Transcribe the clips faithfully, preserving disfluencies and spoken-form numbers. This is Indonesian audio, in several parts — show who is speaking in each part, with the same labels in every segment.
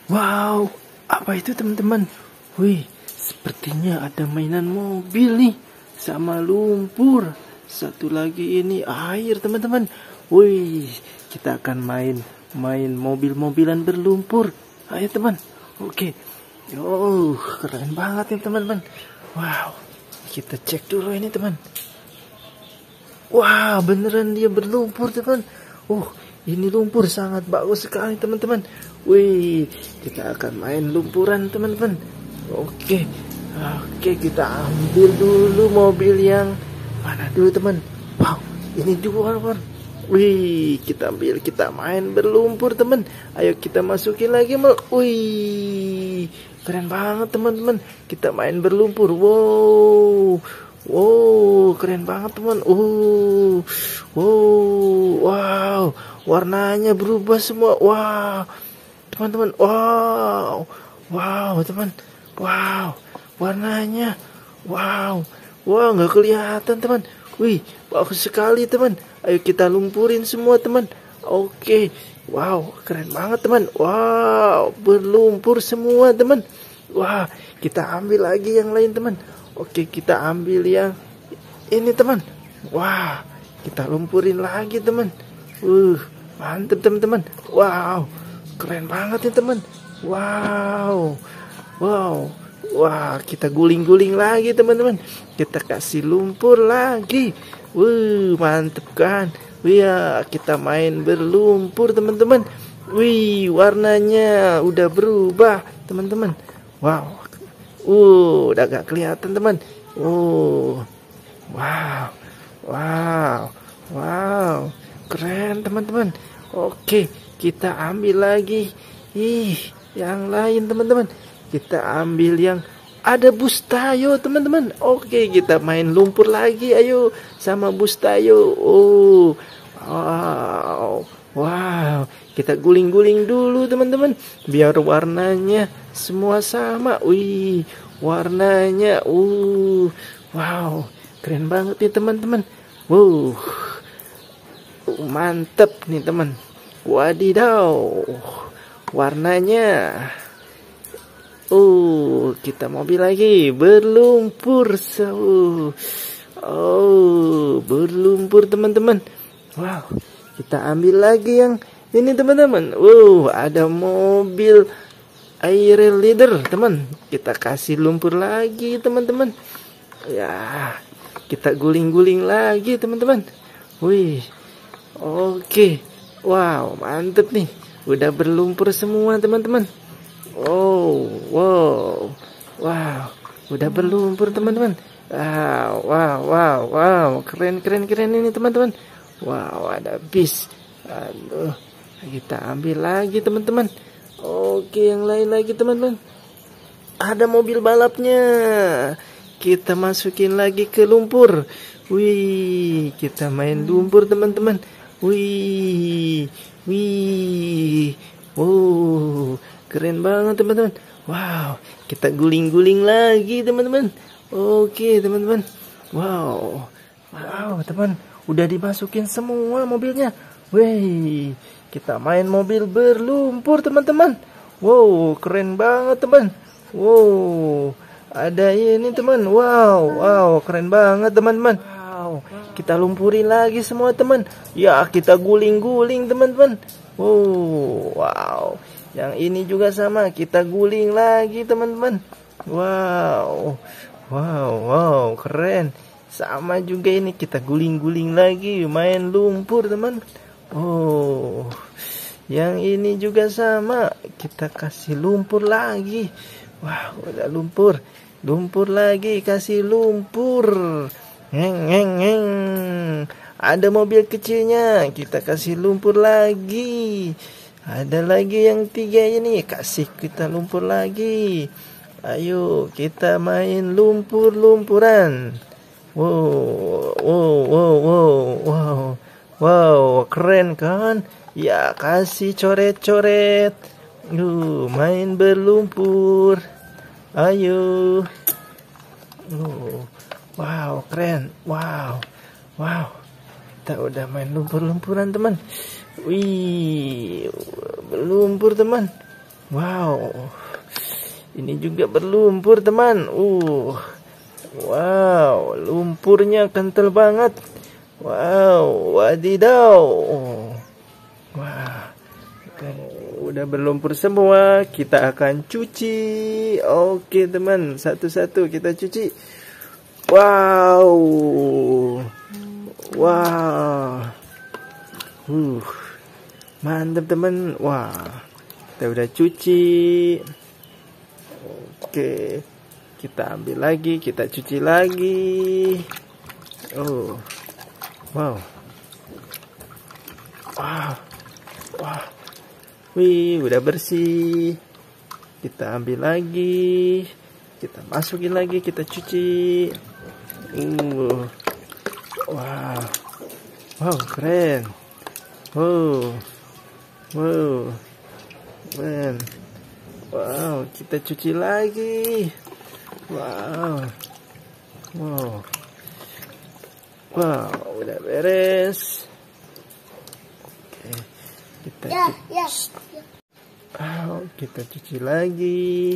Speaker 1: Wow, apa itu teman-teman? Wih, sepertinya ada mainan mobil nih sama lumpur. Satu lagi ini air teman-teman. Wih, kita akan main main mobil-mobilan berlumpur. Ayo teman. Oke. Oh, keren banget nih teman-teman. Wow, kita cek dulu ini teman. Wah, beneran dia berlumpur teman. Oh, ini lumpur sangat bagus sekali teman-teman. Wih, kita akan main lumpuran teman-teman. Oke, oke kita ambil dulu mobil yang mana dulu teman. Wow, ini dua teman. Wih, kita ambil, kita main berlumpur teman. Ayo kita masukin lagi mal. Wih, keren banget teman-teman. Kita main berlumpur. Wow. Wow, keren banget teman. Uh, wow, wow, warnanya berubah semua. Wow, teman-teman. Wow, wow, teman. Wow, warnanya. Wow, wow, nggak kelihatan teman. Wih, bagus sekali teman. Ayo kita lumpurin semua teman. Oke, wow, keren banget teman. Wow, berlumpur semua teman. Wah, kita ambil lagi yang lain teman. Oke, kita ambil yang ini teman. Wah, kita lumpurin lagi teman. Uh, mantep teman-teman. Wow, keren banget nih teman. Wow, wow, wah, kita guling-guling lagi teman-teman. Kita kasih lumpur lagi. Wuh, mantep kan? Wih, ya, kita main berlumpur teman-teman. Wih, warnanya udah berubah teman-teman. Wow. Uh, udah gak kelihatan teman. Uh, wow, wow, wow, keren teman-teman. Oke, kita ambil lagi. Ih, yang lain teman-teman. Kita ambil yang ada bus tayo teman-teman. Oke, kita main lumpur lagi. Ayo sama bus tayo. Oh, wow, wow. Kita guling-guling dulu teman-teman. Biar warnanya semua sama. Wih, warnanya. Uh, wow, keren banget nih teman-teman. Wow, mantep nih teman. Wadidaw, warnanya. Oh, kita mobil lagi berlumpur. So, oh, berlumpur teman-teman. Wow, kita ambil lagi yang ini teman-teman. Wow, ada mobil air leader teman. Kita kasih lumpur lagi teman-teman. Ya, kita guling-guling lagi teman-teman. Wih, oke. Wow, mantep nih. Udah berlumpur semua teman-teman. Oh, wow, wow, udah berlumpur teman-teman. Wow, wow, wow, wow, keren, keren, keren ini teman-teman. Wow, ada bis. Aduh, kita ambil lagi teman-teman. Oke, yang lain lagi teman-teman. Ada mobil balapnya. Kita masukin lagi ke lumpur. Wih, kita main lumpur teman-teman. Wih, wih, wow, keren banget teman-teman. Wow, kita guling-guling lagi teman-teman. Oke teman-teman. Wow, wow teman, udah dimasukin semua mobilnya. Wih, kita main mobil berlumpur teman-teman. Wow, keren banget teman. Wow, ada ini teman. Wow, wow, keren banget teman-teman. Wow, kita lumpurin lagi semua teman. Ya, kita guling-guling teman-teman. Wow, wow. Yang ini juga sama, kita guling lagi teman-teman. Wow, wow, wow, keren. Sama juga ini, kita guling-guling lagi, main lumpur teman. Oh, yang ini juga sama, kita kasih lumpur lagi. Wow, udah lumpur, lumpur lagi, kasih lumpur. Ngeng, ngeng, ngeng. Ada mobil kecilnya, kita kasih lumpur lagi. Ada lagi yang tiga ini, kasih kita lumpur lagi. Ayo kita main lumpur-lumpuran. Wow, wow, wow, wow, wow, wow, keren kan? Ya, kasih coret-coret. Yuk, main berlumpur. Ayo. Oh, wow, keren. Wow, wow. Kita udah main lumpur-lumpuran teman. Wih, berlumpur teman. Wow, ini juga berlumpur teman. Uh, wow, lumpurnya kental banget. Wow, wadidaw. Wah, udah berlumpur semua. Kita akan cuci. Oke teman, satu-satu kita cuci. Wow, wow, uh, mantap teman. Wah. Kita udah cuci. Oke, kita ambil lagi, kita cuci lagi. Oh, wow, wow, wah, wih, udah bersih. Kita ambil lagi, kita masukin lagi, kita cuci. Uh, wow, wow, keren. Wow, wow. Man. Wow, kita cuci lagi. Wow. Wow. Wow, udah beres. Oke. Kita cuci. Ya, ya. Wow, kita cuci lagi.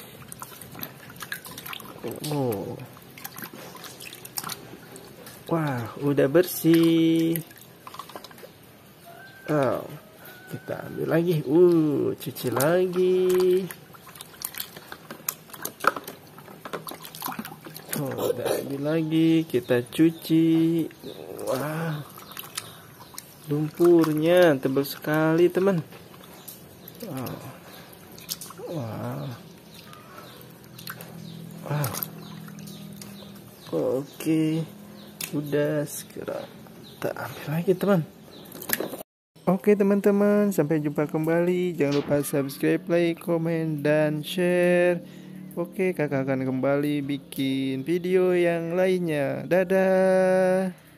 Speaker 1: Oh. Wah, udah bersih. Wow. Kita ambil lagi, uh, cuci lagi. Oh, udah ambil lagi, kita cuci. Wah, lumpurnya tebal sekali teman. Wow, wow, wow. Oke, udah segera kita ambil lagi teman. Oke teman-teman, sampai jumpa kembali. Jangan lupa subscribe, like, komen, dan share. Oke, kakak akan kembali bikin video yang lainnya. Dadah.